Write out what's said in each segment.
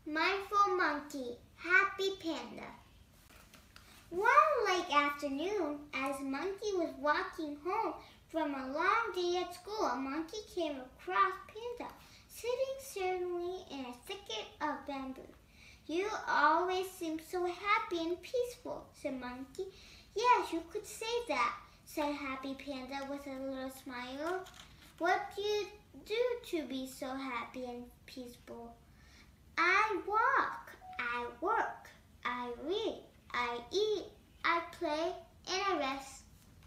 Mindful Monkey, Happy Panda. One late afternoon, as Monkey was walking home from a long day at school, a monkey came across Panda, sitting certainly in a thicket of bamboo. "You always seem so happy and peaceful," said Monkey. "Yes, you could say that," said Happy Panda with a little smile. "What do you do to be so happy and peaceful?" "I walk, I work, I read, I eat, I play, and I rest."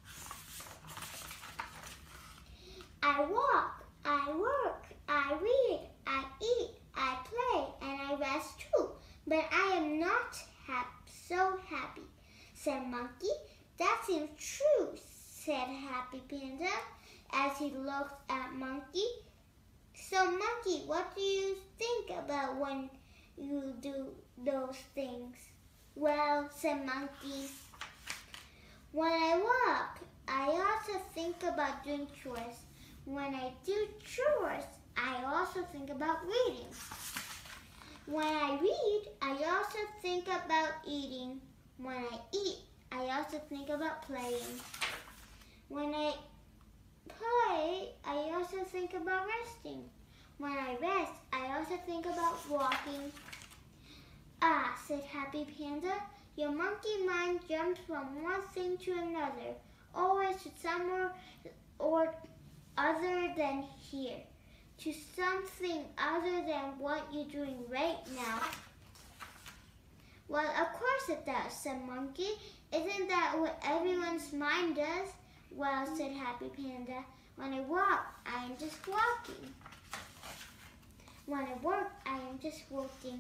"I walk, I work, I read, I eat, I play, and I rest too, but I am not so happy," said Monkey. "That seems true," said Happy Panda as he looked at Monkey. "So Monkey, what do you think about when you do those things?" "Well," said Monkey, "when I walk, I also think about doing chores. When I do chores, I also think about reading. When I read, I also think about eating. When I eat, I also think about playing. When I play, I also think about resting. When I rest, I also think about walking." "Ah," said Happy Panda, "your monkey mind jumps from one thing to another, always to somewhere or other than here, to something other than what you're doing right now." "Well, of course it does," said Monkey. "Isn't that what everyone's mind does?" "Well," said Happy Panda, "when I walk, I am just walking. When I work, I am just working.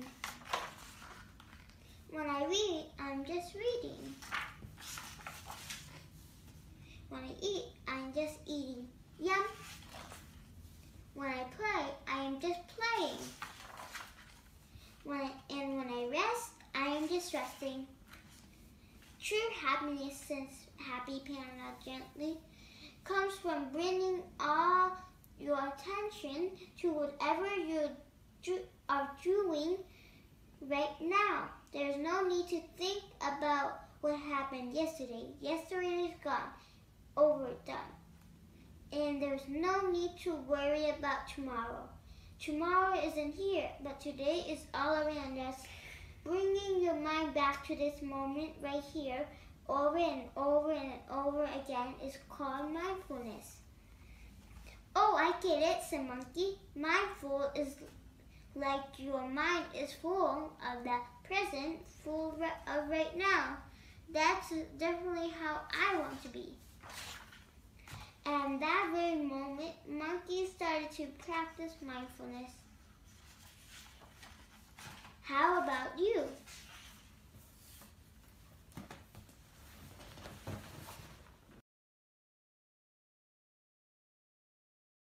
When I read, I'm just reading. When I eat, I'm just eating. Yum. When I play, I am just playing. When I rest, I am just resting." "True happiness," says Happy Panda gently, "comes from bringing all your attention to whatever you are doing right now. There's no need to think about what happened yesterday. Yesterday is gone, overdone. And there's no need to worry about tomorrow. Tomorrow isn't here, but today is all around us. Bringing your mind back to this moment right here, over and over and over again, is called mindfulness." "Oh, I get it," said Monkey. "Mindful is like your mind is full of the present, full of right now. That's definitely how I want to be." And that very moment, Monkey started to practice mindfulness. How about you?